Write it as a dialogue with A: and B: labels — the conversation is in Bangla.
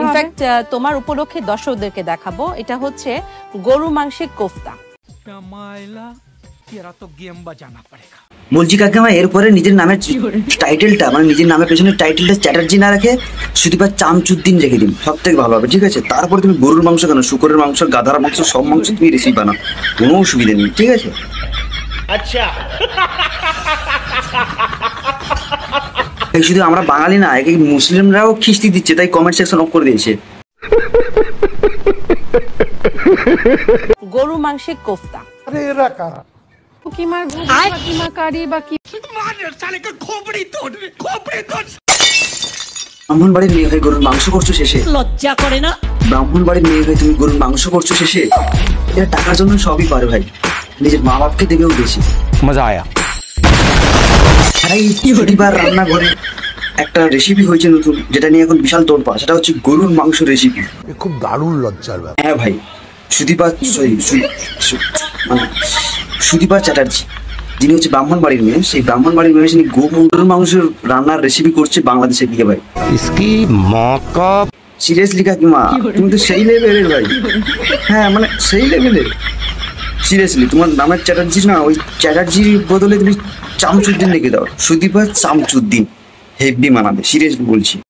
A: ইনফ্যাক্ট তোমার উপলক্ষে দর্শকদেরকে দেখাবো, এটা হচ্ছে গরু মাংসের কোফতা।
B: বলছি কাকিমা, এরপরে নিজের নামের টাইটেলটা মানে নিজের নামের পেছনে টাইটেলটা চ্যাটার্জি না রেখে সুদীপার চামচুদ্দিন রেখে দিন, সব থেকে ভালো হবে। ঠিক আছে, তারপরে তুমি গরুর মাংস কেন, শুকরের মাংস, গাধার মাংস, সব মাংস তুমি রেসিপি বানাও, কোনো অসুবিধা নেই। ঠিক আছে, আচ্ছা। শুধু আমরা বাঙালি না, এক মুসলিমরাও খিস্তি দিচ্ছে, তাই কমেন্ট সেকশন অফ করে দিয়েছে।
A: গরু মাংসের কোফতা।
C: আরে এরা কারা?
A: কিমার কিমা কারি বা কি
B: ব্রাহ্মণ বাড়ির মেয়ে হয়ে গরুর মাংস করছো শেষে,
A: লজ্জা করে না?
B: ব্রাহ্মণ বাড়ির মেয়ে হয়ে তুমি গরুর মাংস করছো শেষে। এটা টাকার জন্য সবই পারে ভাই, নিজের মা বাপকে দেবেও বেশি। মজা আয়া। এবার রান্নাঘরে একটা রেসিপি হয়েছে নতুন, যেটা নিয়ে এখন বিশাল তোড়পা, সেটা হচ্ছে গরুর মাংস রেসিপি।
C: খুব দারুণ লজ্জার ব্যাপার।
B: হ্যাঁ ভাই, সুদীপা চ্যাটার্জি, যিনি হচ্ছে ব্রাহ্মণ বাড়ির মেয়ে, সেই ব্রাহ্মণ বাড়ির মেয়ে তিনি গরুর মাংসের রান্নার রেসিপি করছে বাংলাদেশে গিয়ে ভাই। সিরিয়াসলি কাকিমা, তুমি তো সেই লেভেলের ভাই। হ্যাঁ মানে সেই লেভেলের, সিরিয়াসলি। তোমার নামের চ্যাটার্জি না, ওই চ্যাটার্জির বদলে তুমি চামচুদ্দিন লিখে দাও, সুদীপা চামচুদ্দিন, হেভি মানাবে, সিরিয়াসলি বলছি।